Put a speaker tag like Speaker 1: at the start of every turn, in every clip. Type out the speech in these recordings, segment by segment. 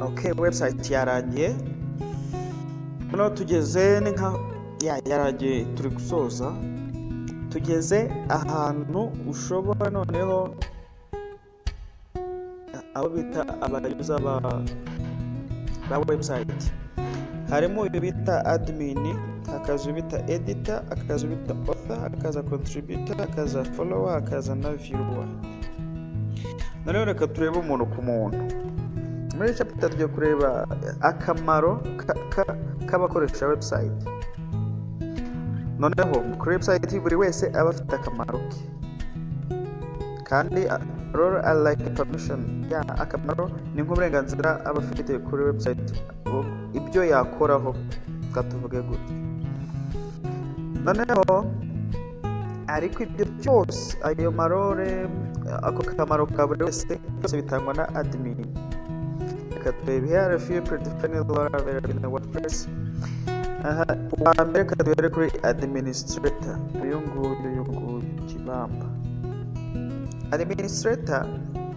Speaker 1: Okay, website yarangiye. Noneho tugeze ni nka yaragiye, turi gusoza. Tugeze ahantu ushobora noneho abo bita abayuza ba website. Harimo ibyo bita admin, hakaza bita editor, hakaza bita author, hakaza contributor, hakaza follower, hakaza na viewer. Noneho reka turebe umuntu ku muntu. Muri chapter tugiye kureba akamaro k'abakoresha website. Noneho kuri website buri wese aba afite akamaro ke, kandi role are like permission. Akamaro ni nk'uburenganzira aba afite kuri website, ibyo yakoraho katuvuge gutya. Noneho ariko ibyo byose, ayo marore, ako kamaro ka buri wese byose bitangwa na admin. Reka turebe here a few predefined role available in WordPress. Uwa mbere kadubere kuri administrator. Uyu nguyu kibamba. Administrator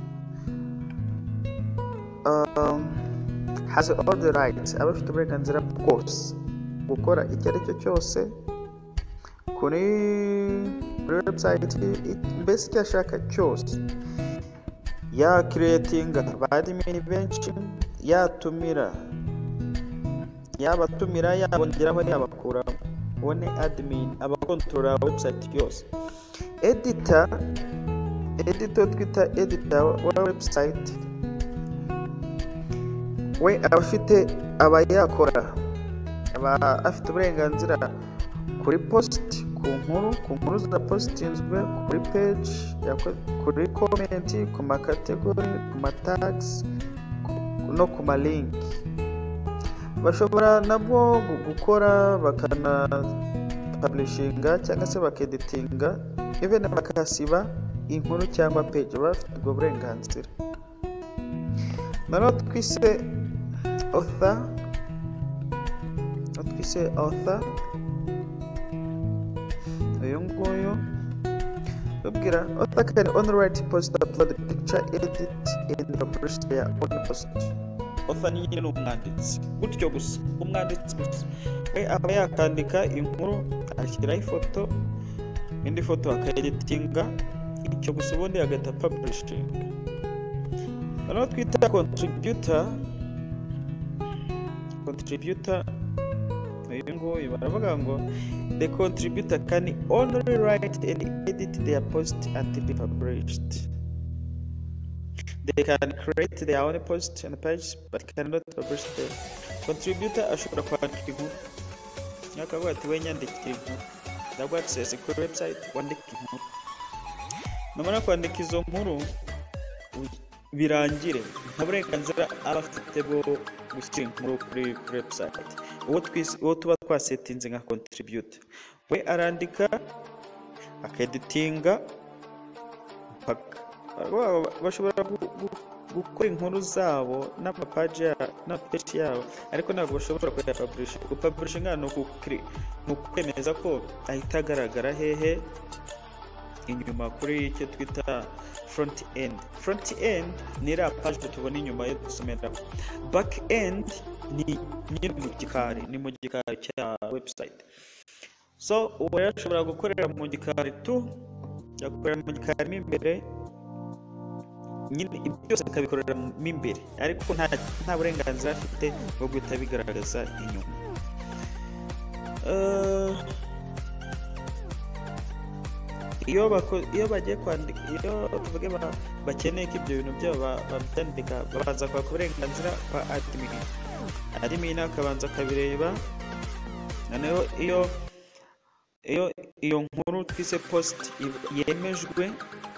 Speaker 1: has all the rights. Aba afite uburenganzira bwose gukora icyo ari cyo cyose kuri website, mbese icyo ashaka cyose. Ya creating ba admin benshi, yatumira, yabatumira, yabongeraho, yabakuramo. One admin aba controller website yose. Editor twita editor wa website, we aba yakora, aba afite uburenganzira kuri post, ku nkuru za postinzwe, kuri page, kuri comment, ku ma category, ku ma tags no ku ma link. Bashobora nabo gukora, bakana publishinga cyangwa se bakeditinga, even bakasiba inkuru cyangwa page. Bafite ubwo burenganzira. Noneho twise author, uyu nguyu babwira author can only write, post, upload picture, edit and publish their own post. Author ni nyine umwanditsi, gutyo gusa, umwanditsi gusa. We aba yakandika inkuru, ashyiraho ifoto, indi foto akayeditinga, icyo gusa ubundi agahita publishing. Noneho twita contributor, uyu nguyu baravuga ngo the contributor can only write and edit their post until published. They can create their own post and page but cannot publish them. Contributor ashobora kwandika inkuru, akavuga ati we nyandikira inkuru, ndabwo access kuri website wandika inkuru. Namara kwandika izo nkuru birangire, nta burenganzira aba afite bwo gushyira inkuru kuri website. Uwo tuba twasetinze nka contributor, we arandika, akeditinga, bashobora gukora inkuru zabo n'amapaji yabo, ariko ntabwo bashobora kuyapublisha. Gupublishinga ni ukwemeza ko ahita agaragara hehe inyuma kuri icyo twita front end. Front end ni iriya page tubona inyuma yo dusomera. Back end ni mu gikari cya website. So uwo yashobora gukorera mu gikari yakorera mu gikari imbere, nyine byose akabikorera mo imbere, ariko nta burenganzira afite bwo guhita bigaragaza inyuma. Iyo bagiye kwandika, iyo tuvuge bakeneye ko ibyo bintu byabo babyandika, babanza kwaka uburenganzira kwa admin akabanza akabireba. Noneho iyo nkuru twise post yemejwe,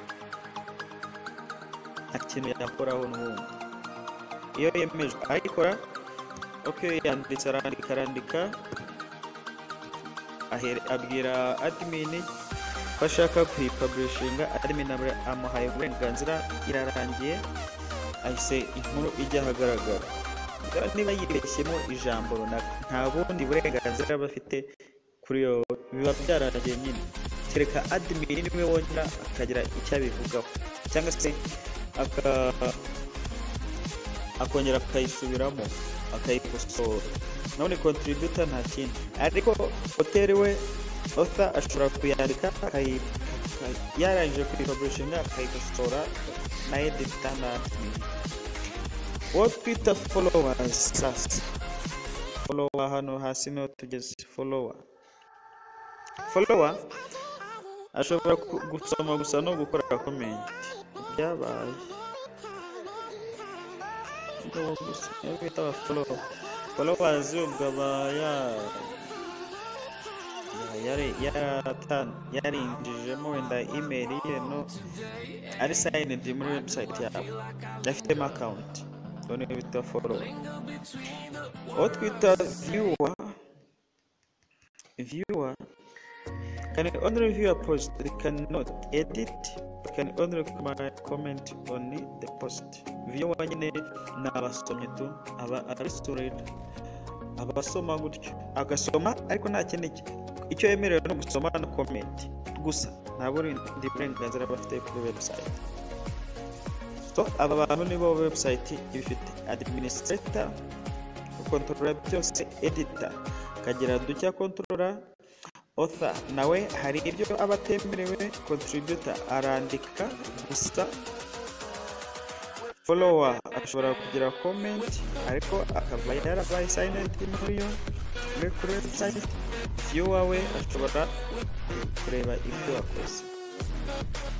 Speaker 1: nta kintu yakoraho n'ubundi. Iyo yemejwe ayikora, okay, yanditse, arandika, abwira admin bashaka kuyipublishinga. Admin amuhaye uburenganzira, irarangiye, ahise inkuru ijya ahagaragara. Niba yibeshyemo ijambo runaka, nta bundi burenganzira bafite kuri yo, biba byararangiye nyine. Kereka admin niwe wongera akagira icyo abivugaho, cyangwa se akongera akayisubiramo akayikosora. None contributor nta kindi, ariko hoteli we author ashobora kuyandika yarangije kuyipublishinga akayikosora na editor na admin. Uwo twita followers sasa, follower hano hasi no tugeze. Follower ashobora gusoma gusa no gukora comment byabaye ngo gusa bita followers ubwo yarinjijemo wenda email ye no ari signed muri website yabo afitemo account, none bita follower. Uwo twita viewer can only view a post, they cannot edit, they can only comment on the post. Viewer nyine ni abasomyi tu, read, abasoma gutyo agasoma, ariko nta kindi icyo yemerewe no gusoma no comment gusa, nta bundi burenganzira bafite kuri website. So aba bantu nibo website ifite administrator ukontorora byose, editor kagira ducya kontrola, author nawe hari ibyo abatemerewe, contributor arandika gusa, follower ashobora kugira comment ariko akaba yarabaye signed muri website. Viewer we ashobora kureba ibyo wakoze.